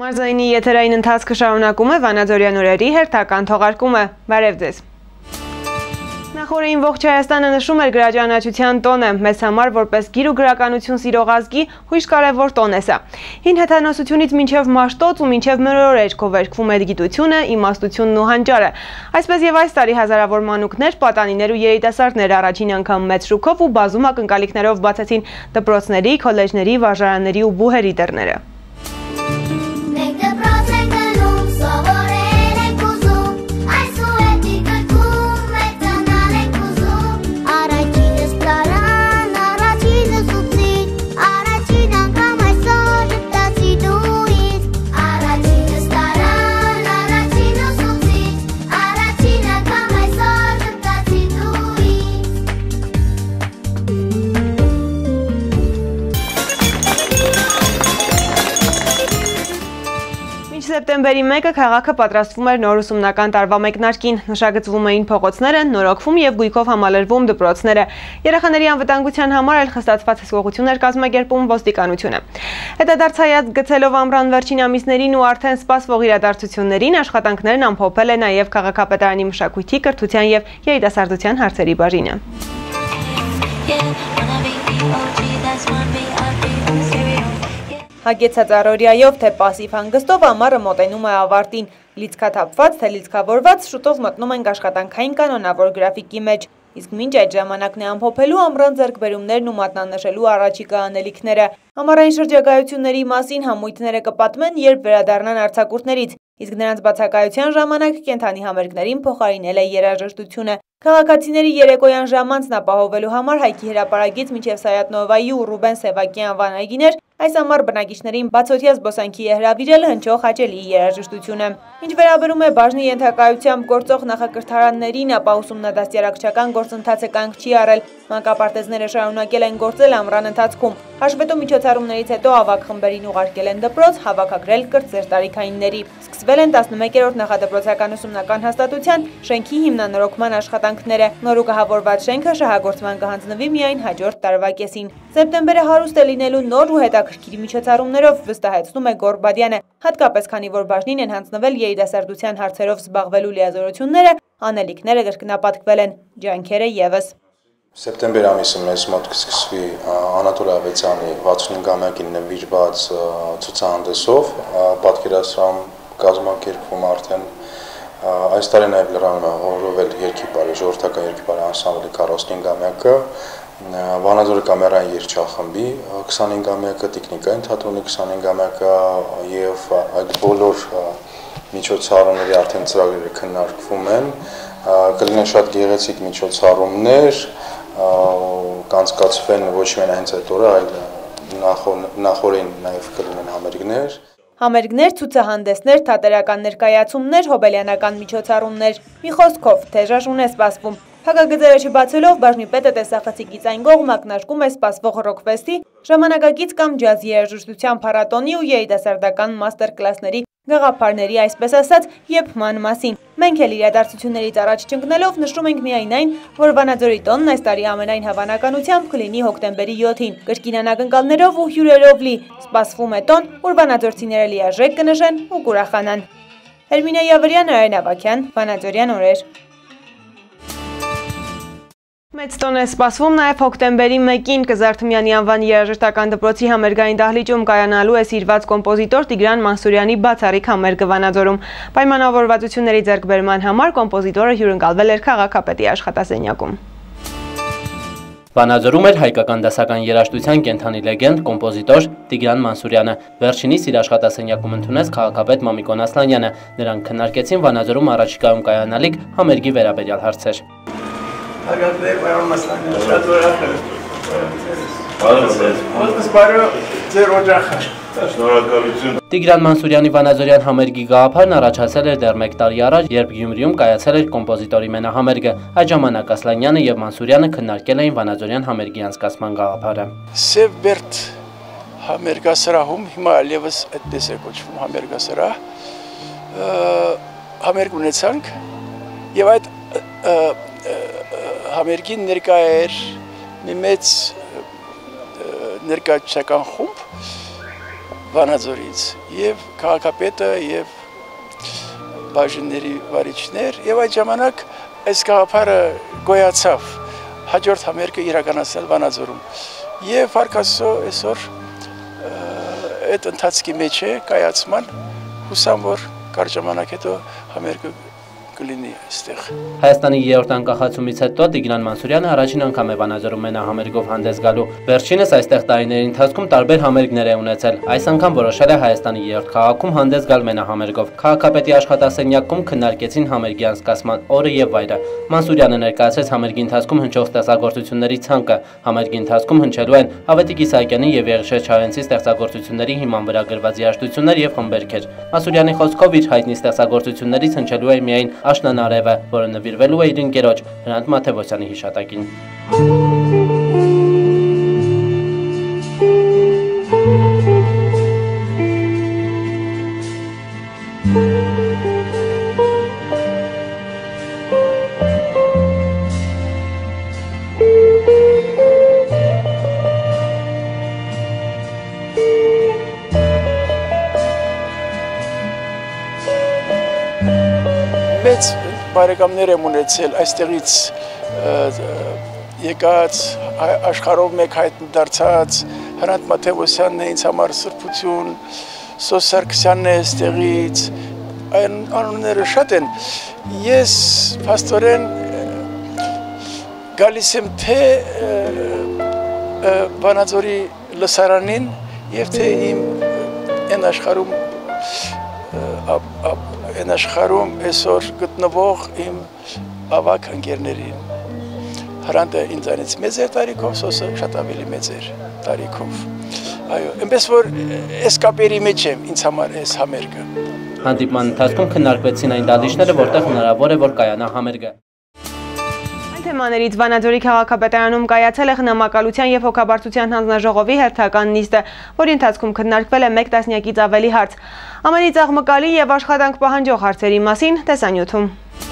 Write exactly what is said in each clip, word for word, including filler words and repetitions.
Մարզայինի եթերային ընթացքը շարունակում է Վանաձորյան օրերի հերթական թողարկումը։ Բարև ձեզ։ Նախորդին ողջ Հայաստանը նշում էր գրաճանաչության տոնը, մեզ համար որպես գիր ու գրականություն սիրող ազգի հույժ կարևոր տոն է սա։ Հին հեթանոսությունից մինչև Մաշտոց ու մինչև Մրորեջ քովերքվում է գիտությունը, իմաստությունն ու հանճարը։ Այսպես եւ այս տարի հազարավոր մանուկներ, պատանիներ ու երիտասարդներ առաջին անգամ մեծ շուքով ու բազում ակնկալիքներով բացեցին դպրոցների, քոլեջների, վարժարանների ու բուհերի դռները։ Սեպտեմբերի մեկը քաղաքը պատրաստվում էր նոր ուսումնական տարվա մեկնարկին, նշագծվում էին փողոցները, նորոգվում եւ գույքով համալրվում դպրոցները։ Երեխաների անվտանգության համար էլ խստացված հսկողություն էր կազմակերպում ոստիկանությունը։ Հետադարձ հայացք գցելով ամռան վերջին ամիսներին ու արդեն սպասվող իրադարձություններին աշխատանքներն ամփոփել է նաեւ քաղաքապետարանի մշակույթի, կրթության եւ երիտասարդության հարցերի բաժինը։ Հագեցած առօրյայով, թե պասիվ հանգստով ամառը մոտենում է ավարտին, լիցքաթափված, թե լիցքավորված շուտով մտնում ենք աշխատանքային կանոնավոր գրաֆիկի մեջ, իսկ մինչ այդ ժամանակն է ամփոփելու ամռան ձեռքբերումներն ու մատնանշելու առաջիկա անելիքները։ Ամառային շրջագայությունների մասին համույթները կպատմեն, երբ վերադառնան արձակուրդներից, իսկ նրանց բացակայության ժամանակ կենդանի համերգներին փոխարինել է երաժշտությունը։ Քաղաքացիների երեկոյան ժամանցն ապահովելու համար Հայքի հրապարակից մինչև Սայաթ Նովայի ու Ռուբեն Սևակյան վանայգիներ այս ամառ բնակիչներին բացօթյա զբոսանքի է հրավիրել հնչող հաճելի երաժշտությունը։ Ինչ վերաբերում է բաժնի ենթակայությամբ գործող նախակրթարաններին, ապա ուսումնադաստիարակչական գործընթացը կանգ չի առել։ Մանկապարտեզները շարունակել են գործել ամռան ընթացքում։ Հաշվետու միջոցառումներից հետո ավագ խմբերին ուղարկել են դպրոց, հավաքագրել կրտսեր տարիքայինների։ Սկսվել են տասնմեկերորդ նախադպրոցական ուսումնական հաստատության շենքի հիմնանորոգման աշխատանքները։ Նորոգահավորված շենքը շահագործման կհանձնվի միայն հաջորդ տարվա կեսին։ Սեպտեմբերը հարուստ է լինելու նոր ու հետաքրքիր միջոցառումներով, վստահեցնում է Գորբադյանը, հատկապես քանի որ բաժնին են հանձնվել երիտասարդության հարցերով զբաղվելու լիազորությունները, անելիքները կրկնապատկվել են, ջանքերը ևս։ Սեպտեմբեր ամիսը մեզ մոտ կսկսվի Անատոլ Ավետյանի վաթսունհինգամյակին նվիրված ցուցահանդեսով, պատկերասրահում կազմակերպվում արդեն այս տարի նաև լրանում է հորովել երգիպարի, ժողովրդական երգիպարի անսամբլի քառասունհինգամյակը, Վանաձորի կամերային երգչախմբի քսանհինգամյակը, տիկնիկային թատրոնի քսանհինգամյակը եւ այդ բոլոր միջոցառումների արդեն ծրագրերը քննարկվում են, կլինեն շատ գեղեցիկ միջոցառումներ, կանցկացվեն ոչ միայն հենց այդ օրը, այլ նախօրեն նաև կլինեն համերգներ։ Համերգներ, ցուցահանդեսներ, թատերական ներկայացումներ, հոբելյանական միջոցառումներ։ Մի խոսքով, թեժաշուն է սպասվում։ Փակագծերը չբացելով բաժնի պետը տեսախցիկից այն կողմ ակնարկում է սպասվող ռոքֆեստի, ժամանակակից կամ ջազ երաժշտության փառատոնի ու երիտասարդական մաստեր կլասների գաղափարների, այսպես ասած, եփման մասին։ Մենք էլ իրադարձություններից առաջ չընկնելով նշում ենք միայն այն, որ Վանաձորի տոնն այս տարի ամենայն հավանականությամբ կլինի հոկտեմբերի յոթին, կրկին անակնկալներով ու հյուրերով լի։ Սպասվում է տոն, որ վանաձորցիները լիարժեք կնշեն ու կուրախանան։ Հերմինե Յավրյան, Արեն Ավագյան, Վանաձորյան օրեր։ Մեծ տոն է սպասվում նաև հոկտեմբերի մեկին Կզար Թմյանի անվան երաժշտական դպրոցի համերգային դահլիճում կայանալու է սիրված կոմպոզիտոր Տիգրան Մանսուրյանի բացառիկ համերգը Վանաձորում։ Պայմանավորվածությունների ձեռքբերման համար կոմպոզիտորը հյուրընկալվել էր քաղաքապետի աշխատասենյակում։ Վանաձորում էր հայկական դասական երաժշտության կենդանի լեգենդ կոմպոզիտոր Տիգրան Մանսուրյանը։ Վերջինիս իր աշխատասենյակում ընդունեց քաղաքապետ Մամիկոն Ասլանյանը։ Նրանք քննարկեցին Վանաձորում առաջիկայում կայանալիք համերգի վերաբերյալ հարցեր։ Հարգարժան պարոն Մասլանյան, շատ ուրախ եմ։ Ոսպես բարո ձեր օջախը։ Շնորհակալություն։ Տիգրան Մանսուրյանի Վանաձորյան համերգի գաղափարն առաջացել էր դեռ մեկ տարի առաջ, երբ Գյումրիում կայացել էր կոմպոզիտորի մենահամերգը։ Այդ ժամանակ Ասլանյանը եւ Մանսուրյանը քննարկել էին Վանաձորյան համերգի անցկացման գաղափարը։ Սև Բերդ համերգասրահում հիմա ևս այդպես է կոչվում համերգասրահ։ Համերգ ունեցանք եւ այդ համերգին ներկա էր մի մեծ ներկայացական խումբ Վանաձորից եւ քաղաքապետը եւ բաժինների վարիչներ եւ այդ ժամանակ այս գաղափարը գոյացավ հաջորդ համերգը իրականացնել Վանաձորում եւ Փարքասո այսօր այդ ընթացքի մեջ է կայացման հուսամ որ կարճ ժամանակ հետո համերգը կլինի այստեղ։ Հայաստանի երրորդ անկախացումից հետո Տիգրան Մանսուրյանը առաջին անգամ է Վանաձորում մենահամերգով հանդես գալու։ Վերջինս այստեղ տարիների ընթացքում տարբեր համերգներ է ունեցել։ Այս անգամ որոշել է Հայաստանի երրորդ քաղաքում հանդես գալ մենահամերգով։ Քաղաքապետի աշխատասենյակում քննարկեցին համերգի անցկացման օրը եւ վայրը։ Մանսուրյանը ներկայացրեց համերգի ընթացքում հնչող ստեղծագործությունների ցանկը։ Համերգի ընթացքում հնչելու են Ավետիք Իսահակյանի եւ Եղիշեր Չարենցի ստեղծագործությունների հիման վրա գրված երաժշտություններ եւ խմբերքեր։ Մանսուրյանի խոսքով իր հայտնի ստեղծագործություններից հնչելու է միայն Աշնան արևը, որը նվիրվելու է իր ընկերոջ Հրանտ Մաթևոսյանի հիշատակին։ Մեծ բարեկամներ եմ ունեցել այստեղից եկած աշխարհով մեկ հայտնի դարձած Հրանտ Մաթևոսյանն է ինձ համար սրբություն, Սոս Սարգսյանն է այստեղից, այն անունները շատ են։ Ես փաստորեն գալիս եմ թե Վանաձորի լսարանին եւ թե իմ այն աշխարհում Այն աշխարհում այսօր գտնվող իմ ավագ ընկերներին։ Հրանտը ինձանից մեծ էր տարիքով, Սոսը շատ ավելի մեծ էր տարիքով։ Այո, այնպես որ այս կապերի մեջ եմ ինձ համար այս համերգը։ Հանդիպման ընթացքում քննարկվեցին այն դահլիճները, որտեղ հնարավոր է որ կայանա համերգը։ Թեմաներից Վանաձորի քաղաքապետարանում կայացել է խնամակալության եւ հոգաբարձության հանձնաժողովի հերթական նիստը, որի ընթացքում քննարկվել է մեկ տասնյակից ավելի հարց։ Ամենից աղմկալի եւ աշխատանք պահանջող հարցերի մասին տեսանյութում։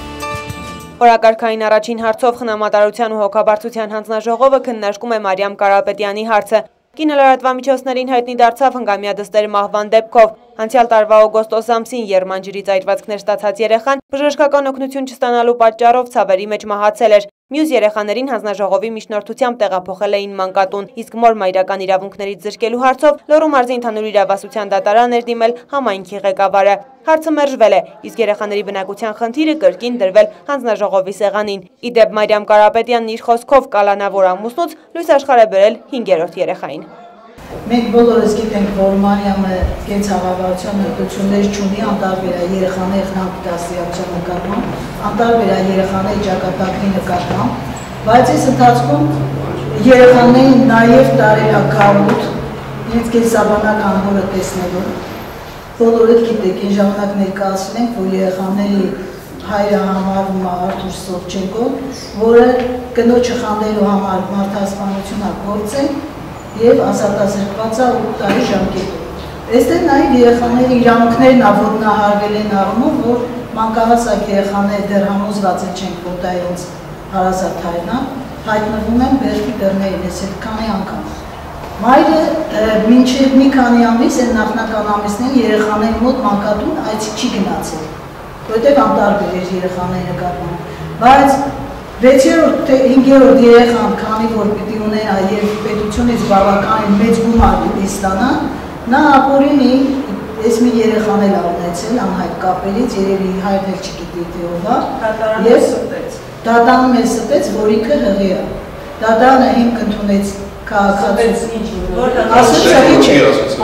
Օրակարգային առաջին հարցով խնամատարության ու հոգաբարձության հանձնաժողովը քննարկում է Մարիամ Կարապետյանի հարցը։ Կինոլրատվամիջոցներին հայտնի դարձավ հնգամյա դստեր մահվան դեպքով։ Անցյալ տարվա օգոստոս ամսին Երմանջրից այրվածքներ ստացած երեխան բժշկական օգնություն չստանալու պատճառով ցավերի մեջ մահացել էր։ Մյուս երեխաներին հանձնաժողովի միջնորդությամբ տեղափոխել էին մանկատուն, իսկ մոր մայրական իրավունքներից զրկելու հարցով Լոռու մարզի ընդհանուր իրավասության դատարան էր դիմել համայնքի ղեկավարը։ Հարցը մերժվել է, իսկ երեխաների բնակության խնդիրը կրկին դրվել հանձնաժողովի սեղանին։ Ի դեպ Մարիամ Կարապետյանն իր խոսքով կալանավոր ամուսնուց լույս աշխարհ է բերել հինգերորդ երեխային։ Մենք բոլորս գիտենք, որ Մարիամը կենցաղավարության հմտություններ չունի, անտարբեր է երեխաների խնամքի նկատմամբ, անտարբեր է երեխաների ճակատագրի նկատմամբ, բայց այս ընթացքում երեխաներին նաև տարել է գարուտ, իրենց կենսաբանական հորը տեսնելու։ Բոլորդ գիտեք, այն ժամանակ ներկայացրել ենք, որ երեխաների հայրը համարվում է Արթուր Սովչենկոն, որը կնոջը խանդելու համար մարդասպանություն է գործել և ազատազրկված է ութ տարի ժամկետով։ Այստեղ նաև երեխաների իրավունքներն ոտնահարվել են առումով, որ մանկահասակ երեխաները դեռ համոզված չենք, որ դա իրենց հարազատ հայրն է, հայտնվում են բերքի դռներին, այս այդքանի անգամ։ Մայրը մինչև մի քանի ամիս են նախնական ամիսներին երեխաների մոտ մանկատուն այցի չի գնացել, որտեղ անտարբեր էր երեխաների նկատմամբ։ Բայց վեցերորդ թե հինգերորդ երեխան, քանի որ պիտի ունենա եւ պետությունից բավականին մեծ գումար պիտի ստանա, նա ապօրինի այս մի երեխան էլ ունեցել անհայտ կապերից, երևի հայրն էլ չգիտի թե ով է, եւ դատարանում էլ ստեց, որ ինքը հղի է։ Դատարանը հիմք ընդունեց քաղաքացու, ասեց հղի չէ,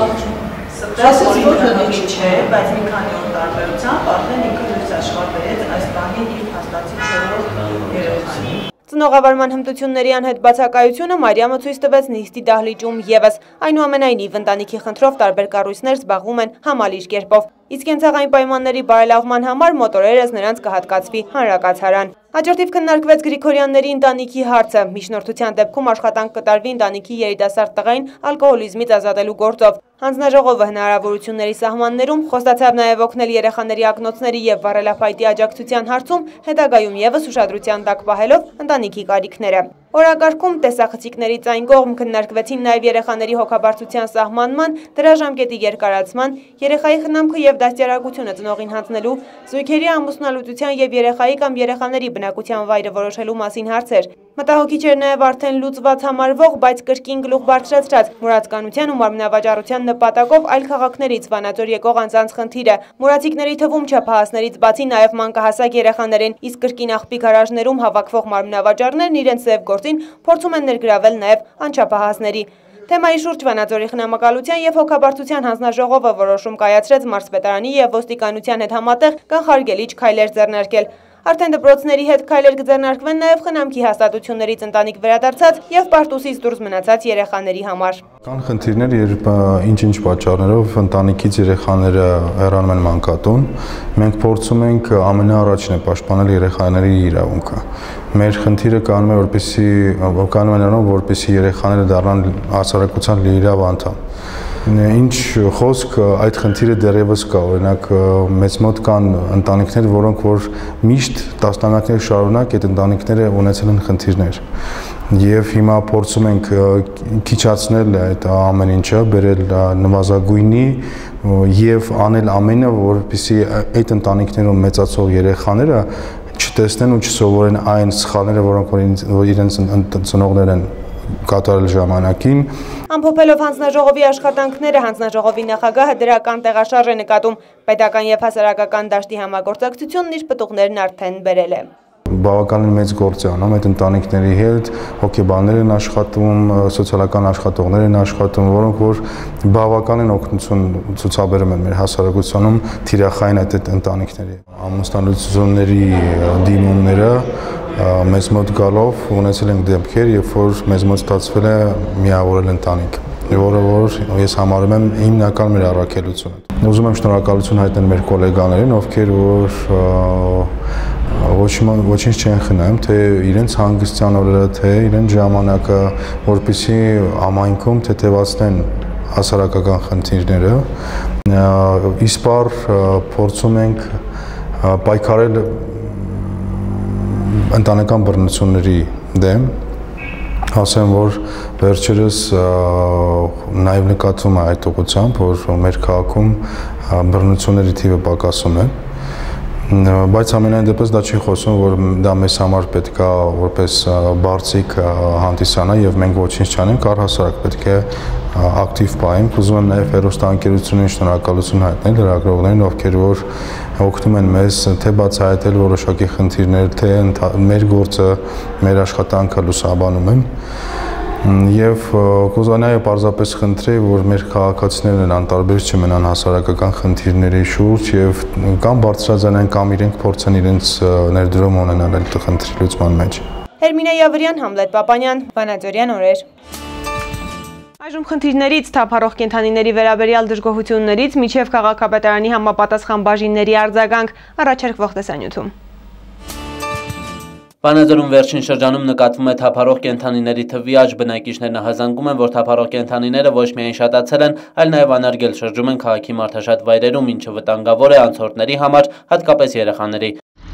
ասեց որ հղի չէ, բայց մի քանի օր տարբերությամբ արդեն ինքը լույս աշխարհ բերեց այս բանին իր փաստացի չորրորդ երեխային։ Ծնողավարման հմտությունների անհետ բացակայությունը Մարիամը ցույց տվեց նիստի դահլիճում ևս, այնուամենայնիվ ընտանիքի խնդրով տարբեր կառույցներ զբաղվում են համալիր կերպով, իսկ կենցաղային պայմանների բարելավման համար մոտորերս նրանց կհատկացվի հանրակացարան։ Հաջորդիվ քննարկվեց Գրիգորյանների ընտանիքի հարցը, միջնորդության դեպքում աշխատանք կտարվի ընտանիքի երիտասարդ տղային ալկոհոլիզմից ազատելու գործով։ Հանձնաժողովը հնարավորությունների սահմաններում խոստացավ նաև օգնել երեխաների ակնոցների եւ վառելափայտի աջակցության հարցում, հետագայում ևս ուշադրության տակ պահելով ընտանիքի կարիքները։ Օրակարգում տեսախցիկներից այն կողմ քննարկվեցին նաև երեխաների հոգաբարձության սահմանման, դրա ժամկետի երկարացման, երեխայի խնամքը և դաստիարակությունը ծնողին հանձնելու, զույգերի ամուսնալուծության և երեխայի կամ երեխաների բնակության վայրը որոշելու մասին հարցեր։ Մտահոգիչ էր նաև արդեն լուծված համարվող, բայց կրկին գլուխ բարձրացրած մուրացկանության ու մարմնավաճառության նպատակով այլ քաղաքներից Վանաձոր եկող անձանց խնդիրը։ Մուրացիկների թվում չափահասներից բացի նաև մանկահասակ երեխաներ են, իսկ կրկին աղբի գարաժներում հավաքվող մարմնավաճառներն իրենց ձև գործին փորձում են ներգրավել նաև անչափահասների։ Թեմայի շուրջ Վանաձորի խնամակալության և հոգաբարձության հանձնաժողովը որոշում կայացրեց մարզպետարանի և ոստիկանության հետ համատեղ կանխարգելիչ քայլեր ձեռնարկել։ Արդեն դպրոցների հետ քայլեր կձեռնարկվեն նաև խնամքի հաստատություններից ընտանիք վերադարձած և պարտուսից դուրս մնացած երեխաների համար։ Կան խնդիրներ, երբ ինչ-ինչ պատճառներով ընտանիքից երեխաները հեռանում են մանկատուն, մենք փորձում ենք ամենաառաջինը պաշտպանել երեխաների իրավունքը։ Մեր խնդիրը կանում է, որպեսզի կանում է նրանով, որպեսզի երեխաները դառնան հասարակության լիիրավ անդամ։ Ինչ խոսք այդ խնդիրը դեռևս կա, օրինակ մեծ մոտ կան ընտանիքներ, որոնք որ միշտ տասնամյակներ շարունակ այդ ընտանիքները ունեցել են խնդիրներ։ Եվ հիմա փորձում ենք քիչացնել այդ ամեն ինչը, բերել նվազագույնի եւ անել ամենը, որպեսզի այդ ընտանիքներում մեծացող երեխաները չտեսնեն ու չսովորեն այն սխալները, որոնք որ իրենց ծնողներ են կատարել ժամանակին։ Ամփոփելով հանձնաժողովի աշխատանքները, հանձնաժողովի նախագահը դրական տեղաշարժ է նկատում, պետական և հասարակական դաշտի համագործակցությունն իր պտուղներն արդեն բերել է։ Բավականին մեծ գործ է անում այդ ընտանիքների հետ, հոգեբաններ են աշխատում, սոցիալական աշխատողներ են աշխատում, որոնք որ բավականին օգնություն ցուցաբերում են մեր հասարակությունում թիրախային այդ ընտանիքների։ Ամուսնալուծությունների դիմումները մեզ մոտ գալով ունեցել ենք դեպքեր, երբ որ մեզ մոտ ստացվել է միավորել ընտանիք, որը որ ես համարում եմ հիմնական մեր առաքելությունը։ Ուզում եմ շնորհակալություն հայտնել մեր գոլեգաներին, ովքեր որ ոչինչ չեն խնայում, թե իրենց հանգստյան օրերը, թե իրենց ժամանակը, որպեսզի ամայնքում թեթևացնեն հասարակական խնդիրները, իսպառ փորձում ենք պայքարել ընտանեկան բռնությունների դեմ, ասեմ, որ վերջերս նաև նկատվում է այդ ուղղությամբ, որ մեր քաղաքում բռնությունների թիվը պակասում է, բայց ամենայն դեպս դա չի խոսում, որ դա մեզ համար պետք է որպես բարձիկ հանդիսանա եւ մենք ոչինչ չանենք, առհասարակ պետք է ակտիվ պահենք։ Ուզում եմ նաև հեռուստաընկերություններին շնորհակալություն հայտնել լրագրողներին, ովքեր որ օգնում են մեզ թե բացահայտել որոշակի խնդիրներ, թե մեր գործը, մեր աշխատանքը լուսաբանում են։ Եվ կուզենայի պարզապես խնդրել, որ մեր քաղաքացիներն անտարբեր չմնան հասարակական խնդիրների շուրջ եւ կամ բարձրաձայնեն կամ իրենք փորձեն իրենց ներդրում ունենալ այդ խնդրի լուծման մեջ։ Հերմինե Յավրյան, Համլետ Պապանյան, Վանաձորյան օրեր։ Այժմ խնդիրներից, թափառող կենդանիների վերաբերյալ դժգոհություններից մինչև քաղաքապետարանի համապատասխան բաժինների արձագանք առաջարկվող տեսանյութում։ Վանաձորում վերջին շրջանում նկատվում է թափառող կենդանիների թվի աճ, բնակիչներն ահազանգում են, որ թափառող կենդանիները ոչ միայն շատացել են, այլ նաև անարգել շրջում են քաղաքի մարդաշատ վայրերում, ինչը վտանգավոր է անցորդների համար, հատկապես երեխաների։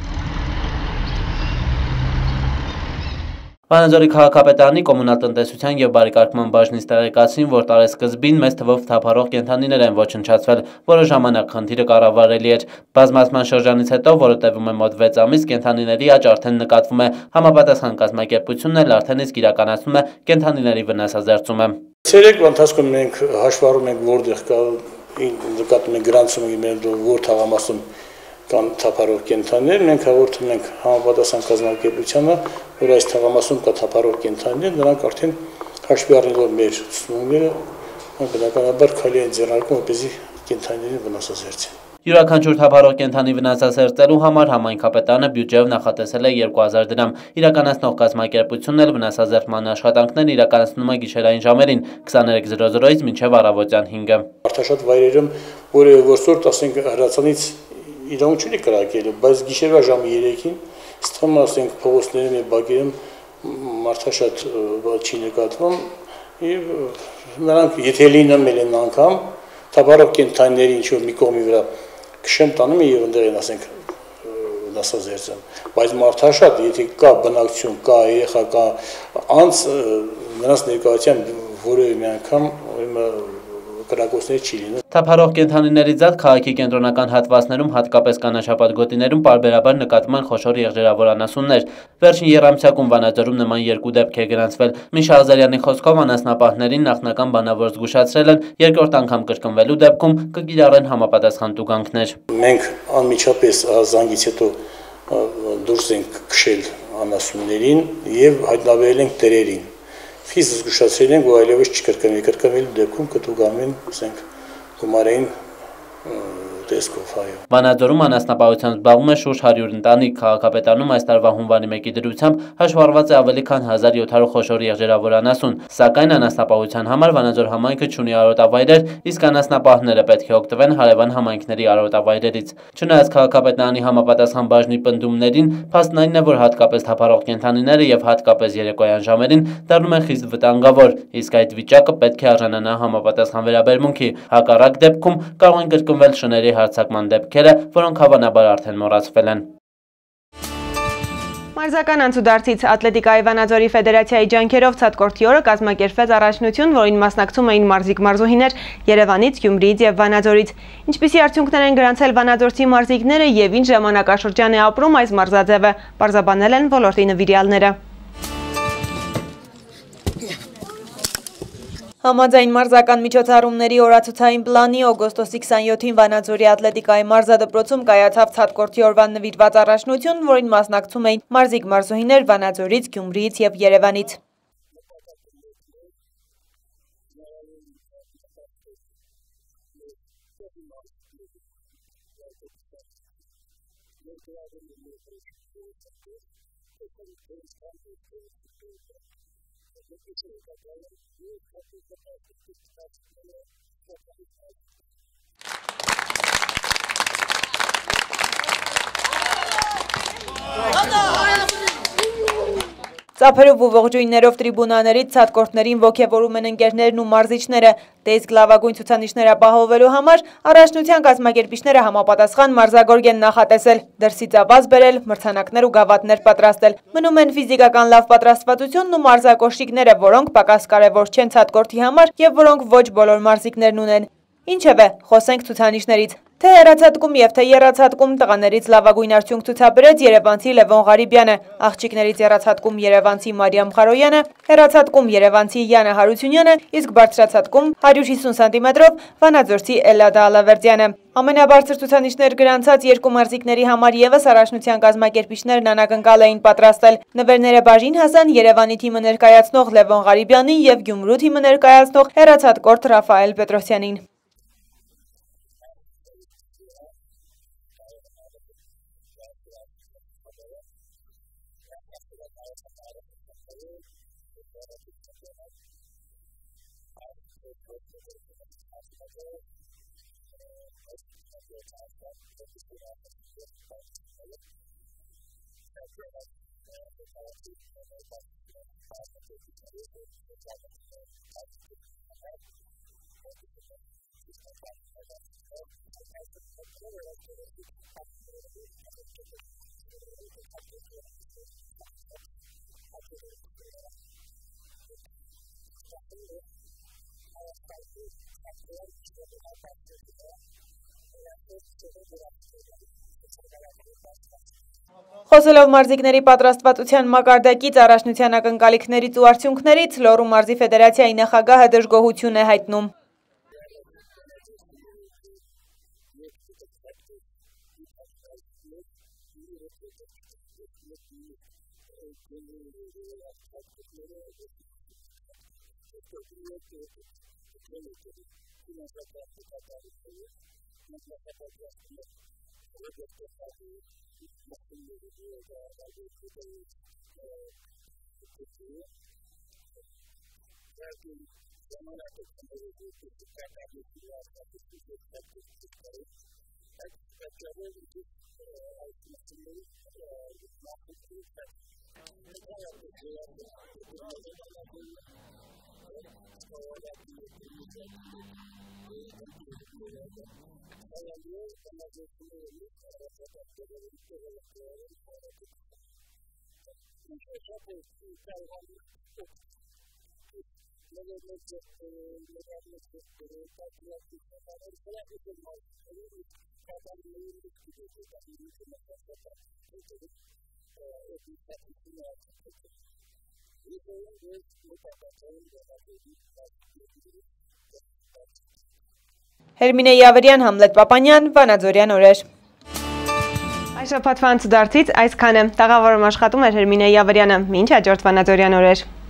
Վանաձորի քաղաքապետարանի կոմունալ տնտեսության և բարեկարգման բաժնից տեղեկացրին, որ տարեսկզբին մեծ թվով թափառող կենդանիներ են ոչնչացվել, որը ժամանակ խնդիրը կառավարելի էր։ Բազմացման շրջանից հետո, որը տևում է մոտ վեց ամիս, կենդանիների աճ արդեն նկատվում է։ Համապատասխան կազմակերպությունն էլ արդեն իսկ իրականացնում է կենդանիների վնասազերծումը։ Ցերեկվա ընթացքում մենք հաշվառում ենք, որտեղ կա նկատում ենք գրանցումը, որ թաղամասում կան թափառող կենդանիներ, մենք հաղորդում ենք համապատասխան կազմակերպությանը, որ այս թաղամասում կա թափառող կենդանիներ, նրանք արդեն հաշվի առնելով մեր ցուցումները, բնականաբար քայլի են ձեռնարկում, որպեսզի կենդանիներին վնասազերծեն։ Յուրաքանչյուր թափառող կենդանի վնասազերծելու համար համայնքապետարանը բյուջեով նախատեսել է երկու հազար դրամ։ Իրականացնող կազմակերպությունն էլ վնասազերծման աշխատանքներն իրականացնում է գիշերային ժամերին քսաներեք զրո զրոից մինչև առավոտյան հինգը։ Մարդաշատ վայրերում որևէ որսորդ, ասենք, հրացանից իրավունք չունի կրակելու, բայց գիշերվա ժամը երեքին ստվում է, ասենք, փողոցներում եւ բակերում մարդաշատ չի նկատվում եւ նրանք եթե լինում են անգամ թափառող կենդանիների ինչ որ մի կողմի վրա քշեմ տանում եւ այնտեղ են, ասենք, դասազերծ եմ, բայց մարդաշատ, եթե կա բնակություն, կա երեխա, կա անց, նրանց ներկայությամբ որևէ մի անգամ կրակոցներ չի լինում։ Թափառող կենդանիների ձատ քաղաքի կենտրոնական հատվածներում, հատկապես կանաչապատ գոտիներում պարբերաբար նկատվում են խոշոր եղջերավոր անասուններ։ Վերջին եռամսյակում Վանաձորում նման երկու դեպք է գրանցվել։ Միշա Ազարյանի խոսքով անասնապահներին նախնական բանավոր զգուշացրել են, երկրորդ անգամ կրկնվելու դեպքում կկիրառեն համապատասխան տուգանքներ։ Մենք անմիջապես զանգից հետո դուրս ենք քշել անասուններին եւ հայտնաբերել ենք տերերին։ Ֆիզ զգուշացրել ենք, որ այլևս չկրկնվի, կրկնվելու դեպքում կտուգանվեն, ասենք, գումարային տեսքով, այո։ Վանաձորում անասնապահությամբ զբաղվում է շուրջ հարյուր ընտանիք, քաղաքապետարանում այս տարվա հունվարի մեկի դրությամբ հաշվառված է ավելի քան հազար յոթ հարյուր խոշոր եղջերավոր անասուն, սակայն անասնապահության համար Վանաձոր համայնքը չունի արոտավայրեր, իսկ անասնապահները պետք է օգտվեն հարևան համայնքների արոտավայրերից։ Չնայած քաղաքապետարանի համապատասխան բաժնի պնդումներին, փաստն այն է, որ հատկապես թափառող կենդանիները եւ հատկապես երեկոյան ժամերին դառնում են խիստ վտանգավոր, իսկ այդ վիճակը պետք է արժանանա համապատասխան վերաբերմունքի։ Հակառակ դեպքում կարող են կրկնվել շների հարձակման դեպքերը, որոնք հավանաբար արդեն մոռացվել են։ Մարզական անցուդարձից Ատլետիկայի Վանաձորի ֆեդերացիայի ջանքերով ցատկորթի օրը կազմակերպվեց առաջնություն, որին մասնակցում էին մարզիկ-մարզուհիներ Երևանից, Գյումրիից եւ Վանաձորից։ Ինչպիսի արդյունքներ են գրանցել վանաձորցի մարզիկները եւ ինչ ժամանակաշրջան է ապրում այս մարզաձևը, պարզաբանել են ոլորտի նվիրյալները։ Համաձայն մարզական միջոցառումների օրացուցային պլանի օգոստոսի քսանյոթին Վանաձորի ատլետիկայի մարզադպրոցում կայացավ ցատկորթի օրվան նվիրված առաջնություն, որին մասնակցում էին մարզիկ-մարզուհիներ Վանաձորից, Գյումրիից եւ Երևանից։ Ծափերով ու ողջույններով տրիբունաներից ցատկորթներին ոգևորում են ընկերներն ու մարզիչները, դե իսկ լավագույն ցուցանիշներ ապահովելու համար առաջնության կազմակերպիչները համապատասխան մարզագորգ են նախատեսել, դրսից ավազ բերել, մրցանակներ ու գավաթներ պատրաստել։ Մնում են ֆիզիկական լավ պատրաստվածությունն ու մարզակոշիկները, որոնք պակաս կարևոր չեն ցատկորթի համար եւ որոնք ոչ բոլոր մարզիկներն ունեն։ Ինչևէ, խոսենք ցուցանիշներից։ Թե հեռացատկում եւ թե եռացատկում տղաներից լավագույն արդյունք ցուցաբերեց երևանցի Լևոն Ղարիբյանը, աղջիկներից եռացատկում երևանցի Մարիամ Խարոյանը, հեռացատկում երևանցի Յանա Հարությունյանը, իսկ բարձրացատկում հարյուր հիսուն սանտիմետրով վանաձորցի Էլադա Ալավերդյանը։ Ամենաբարձր ցուցանիշներ գրանցած երկու մարզիկների համար եւս առաջնության կազմակերպիչներն անակնկալ էին պատրաստել։ Նվերները բաժին հասան Երևանի թիմը ներկայացնող Լևոն Ղարիբյանին եւ Գյումրու թիմը ներկայացնող հեռացատկորտ Ռաֆայել Պետրոսյանին։ Խոսելով մարզիկների պատրաստվածության մակարդակից, առաջնության ակնկալիքներից ու արդյունքներից, Լոռու մարզի ֆեդերացիայի նախագահը դժգոհություն է հայտնում։ Հերմինե Յավրյան, Համլետ Պապանյան, Վանաձորյան օրեր։ Այս շաբաթվա անցուդարձից այսքանը։ Տաղավարում աշխատում էր Հերմինե Յավրյանը, մինչ հաջորդ Վանաձորյան օրեր։